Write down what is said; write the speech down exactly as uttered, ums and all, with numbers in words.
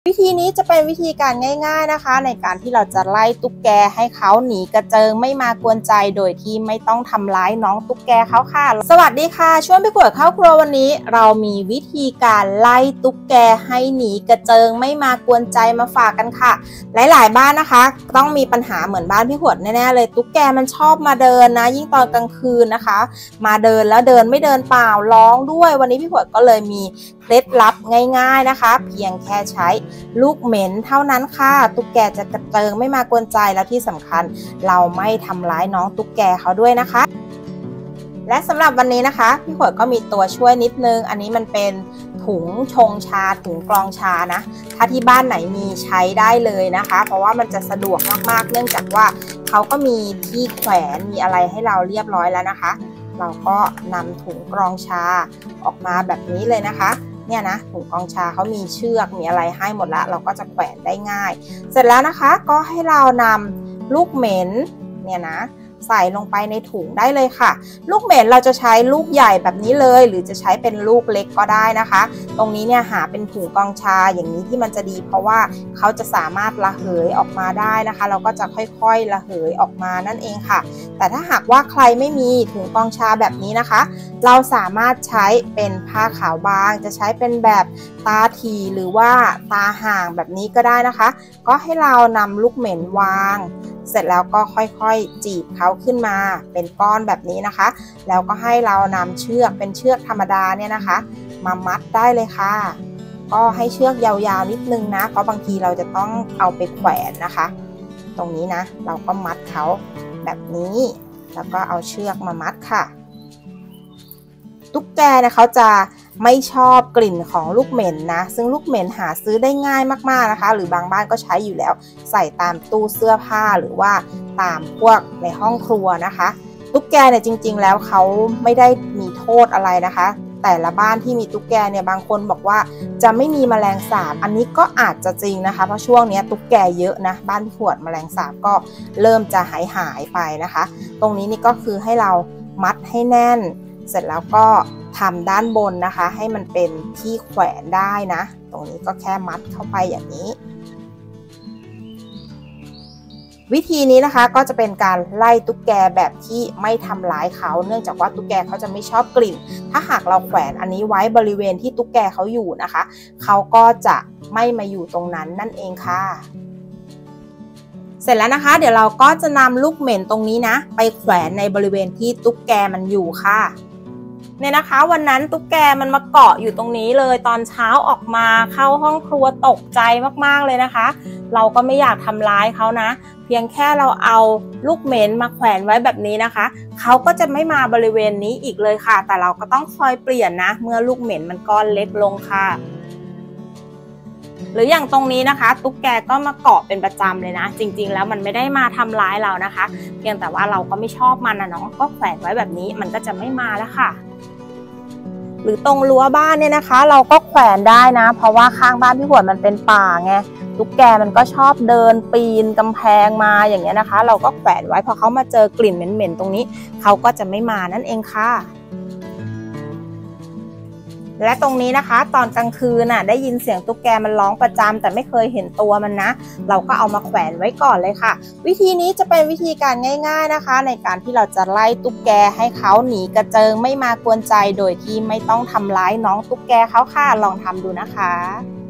วิธีนี้จะเป็นวิธีการง่ายๆนะคะในการที่เราจะไล่ตุ๊กแกให้เขาหนีกระเจิงไม่มากวนใจโดยที่ไม่ต้องทำร้ายน้องตุ๊กแกเขาค่ะสวัสดีค่ะช่วงพี่ขวดเข้าครัววันนี้เรามีวิธีการไล่ตุ๊กแกให้หนีกระเจิงไม่มากวนใจมาฝากกันค่ะหลายๆบ้านนะคะต้องมีปัญหาเหมือนบ้านพี่ขวดแน่ๆเลยตุ๊กแกมันชอบมาเดินนะยิ่งตอนกลางคืนนะคะมาเดินแล้วเดินไม่เดินเปล่าร้องด้วยวันนี้พี่ขวดก็เลยมีเคล็ดลับง่ายๆนะคะเพียงแค่ใช้ลูกเหม็นเท่านั้นค่ะตุ๊กแกจะกระเจิงไม่มากวนใจแล้วที่สำคัญเราไม่ทำร้ายน้องตุ๊กแกเขาด้วยนะคะและสำหรับวันนี้นะคะพี่ขวดก็มีตัวช่วยนิดนึงอันนี้มันเป็นถุงชงชาถุงกรองชานะถ้าที่บ้านไหนมีใช้ได้เลยนะคะเพราะว่ามันจะสะดวกมากๆเนื่องจากว่าเขาก็มีที่แขวนมีอะไรให้เราเรียบร้อยแล้วนะคะเราก็นำถุงกรองชาออกมาแบบนี้เลยนะคะเนี่ยนะถุงกรองชาเขามีเชือกมีอะไรให้หมดแล้วเราก็จะแขวนได้ง่ายเสร็จแล้วนะคะก็ให้เรานำลูกเหม็นเนี่ยนะใส่ลงไปในถุงได้เลยค่ะลูกเหม็นเราจะใช้ลูกใหญ่แบบนี้เลยหรือจะใช้เป็นลูกเล็กก็ได้นะคะตรงนี้เนี่ยหาเป็นถุงกรองชาอย่างนี้ที่มันจะดีเพราะว่าเขาจะสามารถระเหยออกมาได้นะคะเราก็จะค่อยๆระเหยออกมานั่นเองค่ะแต่ถ้าหากว่าใครไม่มีถุงกรองชาแบบนี้นะคะเราสามารถใช้เป็นผ้าขาวบางจะใช้เป็นแบบตาถี่หรือว่าตาห่างแบบนี้ก็ได้นะคะก็ให้เรานำลูกเหม็นวางเสร็จแล้วก็ค่อยๆจีบเขาขึ้นมาเป็นก้อนแบบนี้นะคะแล้วก็ให้เรานำเชือกเป็นเชือกธรรมดาเนี่ยนะคะมามัดได้เลยค่ะก็ให้เชือกยาวๆนิดนึงนะเพราะบางทีเราจะต้องเอาไปแขวนนะคะตรงนี้นะเราก็มัดเขาแบบนี้แล้วก็เอาเชือกมามัดค่ะตุ๊กแกเนี่ยเขาจะไม่ชอบกลิ่นของลูกเหม็นนะซึ่งลูกเหม็นหาซื้อได้ง่ายมากๆนะคะหรือบางบ้านก็ใช้อยู่แล้วใส่ตามตู้เสื้อผ้าหรือว่าตามพวกในห้องครัวนะคะตุ๊กแกเนี่ยจริงๆแล้วเขาไม่ได้มีโทษอะไรนะคะแต่ละบ้านที่มีตุ๊กแกเนี่ยบางคนบอกว่าจะไม่มีแมลงสาบอันนี้ก็อาจจะจริงนะคะเพราะช่วงนี้ตุ๊กแกเยอะนะบ้านขวดแมลงสาบก็เริ่มจะหายหายไปนะคะตรงนี้นี่ก็คือให้เรามัดให้แน่นเสร็จแล้วก็ทำด้านบนนะคะให้มันเป็นที่แขวนได้นะตรงนี้ก็แค่มัดเข้าไปอย่างนี้วิธีนี้นะคะก็จะเป็นการไล่ตุ๊กแกแบบที่ไม่ทำร้ายเขาเนื่องจากว่าตุ๊กแกเขาจะไม่ชอบกลิ่นถ้าหากเราแขวนอันนี้ไว้บริเวณที่ตุ๊กแกเขาอยู่นะคะเขาก็จะไม่มาอยู่ตรงนั้นนั่นเองค่ะเสร็จแล้วนะคะเดี๋ยวเราก็จะนำลูกเหม็นตรงนี้นะไปแขวนในบริเวณที่ตุ๊กแกมันอยู่ค่ะเนี่ยนะคะวันนั้นตุ๊กแกมันมาเกาะอยู่ตรงนี้เลยตอนเช้าออกมาเข้าห้องครัวตกใจมากๆเลยนะคะเราก็ไม่อยากทำร้ายเขานะเพียงแค่เราเอาลูกเหม็นมาแขวนไว้แบบนี้นะคะเขาก็จะไม่มาบริเวณนี้อีกเลยค่ะแต่เราก็ต้องคอยเปลี่ยนนะเมื่อลูกเหม็นมันก้อนเล็กลงค่ะหรืออย่างตรงนี้นะคะตุ๊กแกก็มาเกาะเป็นประจำเลยนะจริงๆแล้วมันไม่ได้มาทำร้ายเรานะคะเพียงแต่ว่าเราก็ไม่ชอบมันนะเนาะก็แขวนไว้แบบนี้มันก็จะไม่มาแล้วค่ะหรือตรงรั้วบ้านเนี่ยนะคะเราก็แขวนได้นะเพราะว่าข้างบ้านพี่ขวดมันเป็นป่าไงตุ๊กแกมันก็ชอบเดินปีนกำแพงมาอย่างเงี้ยนะคะเราก็แขวนไว้พอเขามาเจอกลิ่นเหม็นๆตรงนี้เขาก็จะไม่มานั่นเองค่ะและตรงนี้นะคะตอนกลางคืนน่ะได้ยินเสียงตุ๊กแกมันร้องประจำแต่ไม่เคยเห็นตัวมันนะเราก็เอามาแขวนไว้ก่อนเลยค่ะวิธีนี้จะเป็นวิธีการง่ายๆนะคะในการที่เราจะไล่ตุ๊กแกให้เขาหนีกระเจิงไม่มากวนใจโดยที่ไม่ต้องทำร้ายน้องตุ๊กแกเขาค่ะลองทำดูนะคะ